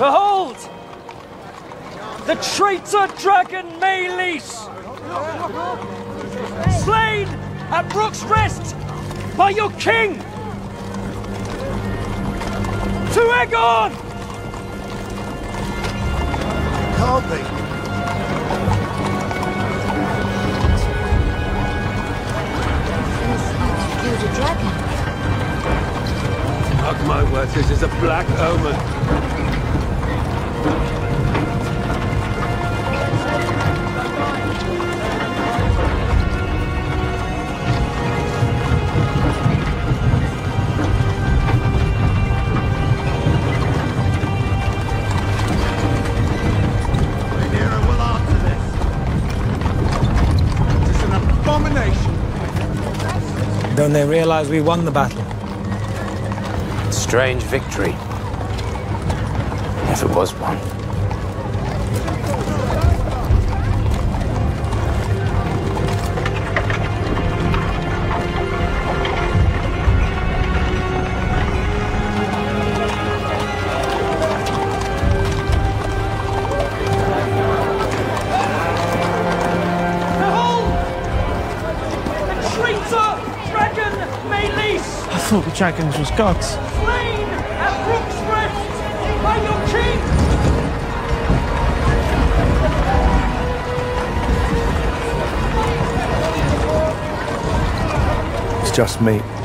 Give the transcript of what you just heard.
Behold! The traitor dragon Meley! Slain at Brook's Rest by your king! To Aegon! Can't be. Killed a dragon. Mark my words, this is a black omen. Don't they realize we won the battle? Strange victory. If it was one. I thought the dragons was gods. Slain at Brook's Rest by your king! It's just me.